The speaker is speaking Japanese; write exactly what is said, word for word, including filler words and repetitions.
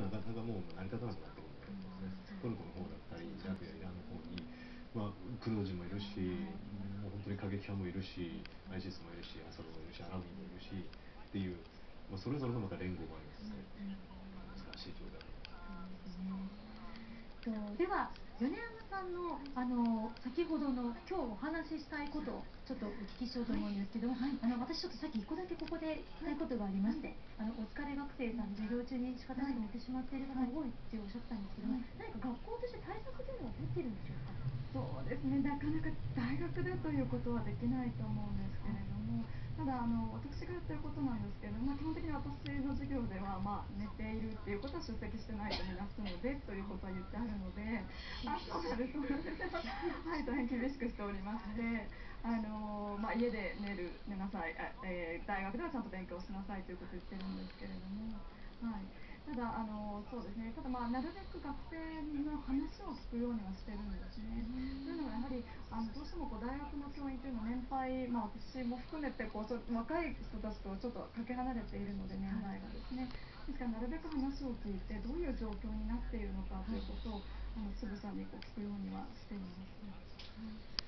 なかなかもう成り立たなくなってくるんだと思うんですね。トルコの方だったりイラクやイランの方に、まあ、クルド人もいるし、もう本当に過激派もいるし、アイシスもいるし、アサドもいるし、アラブもいるしっていう、まあ、それぞれのまた連合がありますね。難しい状態とでは米山さんのあの先ほどの今日お話ししたいことをちょっとお聞きしようと思うんですけども、はい、あの私ちょっとさっきいっこだけここで聞きたいことがありまして、あのお疲れ学生さん授業中に仕方なく寝てしまっている方が多いっておっしゃったんですけども、何か学校として対策というのは取っているんでしょうか。 そうですね、なかなか大学でということはできないと思うんですけれども、ただあの私がやってることなんですけれども、まあ、基本的に私の授業では、まあ、寝ているっていうことは出席してないとみなすのでということは言ってあるので、あそうなんですそうなんですはい大変厳しくしておりまして、あの、まあ、家で寝る寝なさいあ、えー、大学ではちゃんと勉強しなさいということを言ってるんですけれども。はい、ただあのそうですね、ただまあなるべく学生の話を聞くようにはしてるんですね。というのはやはりあのどうしてもこう大学の教員というのは年配、まあ、私も含めてこうちょ若い人たちとちょっとかけ離れているので年代がですね、ですからなるべく話を聞いてどういう状況になっているのかということをあのつぶさにこう聞くようにはしています。